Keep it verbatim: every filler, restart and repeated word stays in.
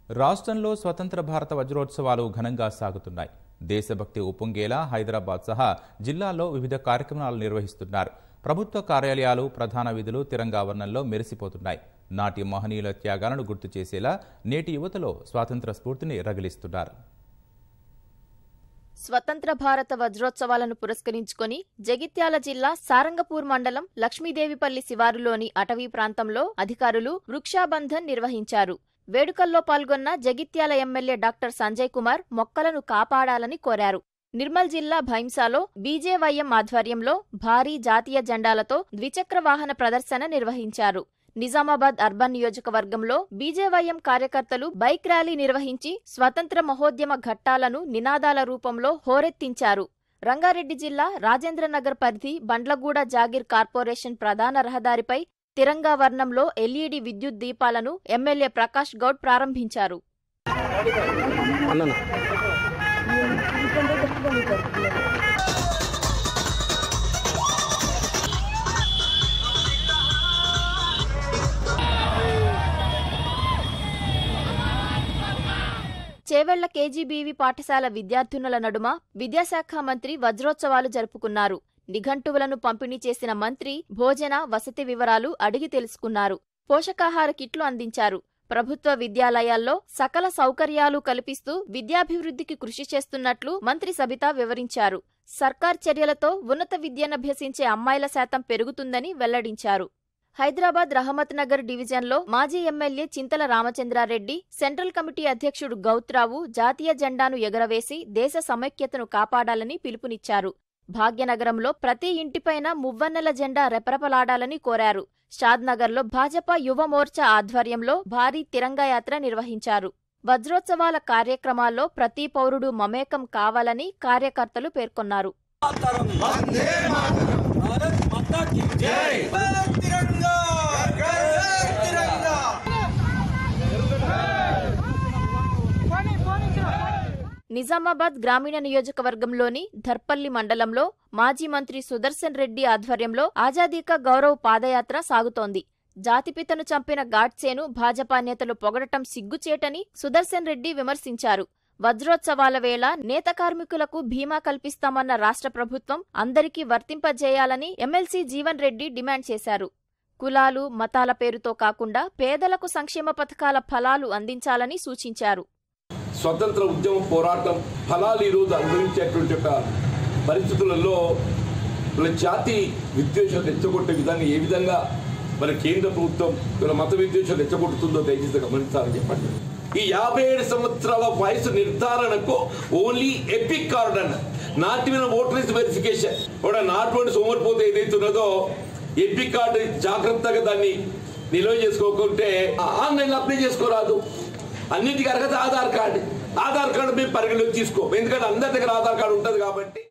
రాష్ట్రంలో స్వతంత్ర భారత వజ్రోత్సవాలు ఘనంగా సాగుతున్నాయి. దేశభక్తి ఉప్పొంగేలా హైదరాబాద్ సహా జిల్లాల్లో వివిధ కార్యక్రమాలు నిర్వహిస్తున్నారు. ప్రభుత్వ కార్యాలయాలు, ప్రధాన వీధులు తిరంగా వర్ణంలో మెరిసిపోతున్నాయి. నాటి మహనీయుల త్యాగాలను గుర్తు చేసేలా నేటి యువతలో స్వాతంత్ర స్ఫూర్తిని రగిలిస్తున్నారు. స్వతంత్ర భారత వజ్రోత్సవాలను పురస్కరించుకొని జగిత్యాల జిల్లా సారంగపూర్ మండలం లక్ష్మీదేవిపల్లి శివారులోని అటవీ ప్రాంతంలో అధికారులు వృక్షాబంధన్ నిర్వహించారు. వేడుకల్లో పాల్గొన్న జగిత్యాల ఎమ్మెల్యే డాక్టర్ సంజయ్ కుమార్ మొక్కలను కాపాడాలని కోరారు. నిర్మల్ జిల్లా భైంసాలో బీజేవైఎం ఆధ్వర్యంలో భారీ జాతీయ జెండాలతో ద్విచక్ర వాహన ప్రదర్శన నిర్వహించారు. నిజామాబాద్ అర్బన్ నియోజకవర్గంలో బీజేవైఎం కార్యకర్తలు బైక్ ర్యాలీ నిర్వహించి స్వతంత్ర మహోద్యమ ఘట్టాలను నినాదాల రూపంలో హోరెత్తించారు. రంగారెడ్డి జిల్లా రాజేంద్రనగర్ పరిధి బండ్లగూడ జాగీర్ కార్పొరేషన్ ప్రధాన రహదారిపై తిరంగా వర్ణంలో ఎల్ఈడి విద్యుత్ దీపాలను ఎమ్మెల్యే ప్రకాష్ గౌడ్ ప్రారంభించారు. చేవెళ్ల కేజీబీవీ పాఠశాల విద్యార్థినుల నడుమ విద్యాశాఖ మంత్రి వజ్రోత్సవాలు జరుపుకున్నారు. నిఘంటువులను పంపిణీ చేసిన మంత్రి భోజన, వసతి వివరాలు అడిగి తెలుసుకున్నారు. పోషకాహార కిట్లు అందించారు. ప్రభుత్వ విద్యాలయాల్లో సకల సౌకర్యాలు కల్పిస్తూ విద్యాభివృద్ధికి కృషి చేస్తున్నట్లు మంత్రి సబితా వివరించారు. సర్కార్ చర్యలతో ఉన్నత విద్యనభ్యసించే అమ్మాయిల శాతం పెరుగుతుందని వెల్లడించారు. హైదరాబాద్ రహమత్ నగర్ డివిజన్లో మాజీ MLA Chintala Ramachandra Reddy, central committee అధ్యక్షుడు గౌత్రావు జాతీయ జెండాను ఎగరవేసి దేశ సమైక్యతను కాపాడాలని పిలుపునిచ్చారు. భాగ్యనగరంలో ప్రతి ఇంటిపైన మువ్వన్నెల జెండా రెపరెపలాడాలని కోరారు. షాద్నగర్లో భాజపా యువ మోర్చా ఆధ్వర్యంలో భారీ తిరంగాయాత్ర నిర్వహించారు. వజ్రోత్సవాల కార్యక్రమాల్లో ప్రతి పౌరుడు మమేకం కావాలని కార్యకర్తలు పేర్కొన్నారు. నిజామాబాద్ గ్రామీణ నియోజకవర్గంలోని ధర్పల్లి మండలంలో మాజీ మంత్రి సుదర్శన్ రెడ్డి ఆధ్వర్యంలో ఆజాదీకా గౌరవ్ పాదయాత్ర సాగుతోంది. జాతిపితను చంపిన గాడ్సేను భాజపా నేతలు పొగడటం సిగ్గుచేటని సుదర్శన్ రెడ్డి విమర్శించారు. వజ్రోత్సవాల వేళ నేత కార్మికులకు బీమా కల్పిస్తామన్న రాష్ట్ర ప్రభుత్వం అందరికీ వర్తింపజేయాలని ఎమ్మెల్సీ జీవన్ రెడ్డి డిమాండ్ చేశారు. కులాలు, మతాల పేరుతో కాకుండా పేదలకు సంక్షేమ పథకాల ఫలాలు అందించాలని సూచించారు. స్వతంత్ర ఉద్యమ పోరాటం ఫలాలు ఈరోజు అనుభవించేటువంటి ఒక పరిస్థితులలో జాతి విద్వేషం రెచ్చగొట్టే విధాన్ని ఏ విధంగా మన కేంద్ర ప్రభుత్వం మత విద్వేషం రెచ్చగొట్టుతుందో దయచేసి గమనించాలని చెప్పండి. ఈ యాభై ఏడు సంవత్సరాల వయసు నిర్ధారణకు ఓన్లీ ఎపిక్ కార్డ్ అన్న నాటి మీద ఓటర్ లిస్ట్ వెరిఫికేషన్ కూడా నాటువంటి సోమరిపోతే ఏదైతే ఉన్నదో ఎపిక్ కార్డు జాగ్రత్తగా దాన్ని నిల్వ చేసుకోకుంటే ఆన్లైన్లో అప్లై చేసుకోరాదు. అన్నిటికీ అర్హత ఆధార్ కార్డు. ఆధార్ కార్డు మేము పరిగణలోకి తీసుకో, ఎందుకంటే అందరి దగ్గర ఆధార్ కార్డు ఉంటుంది కాబట్టి.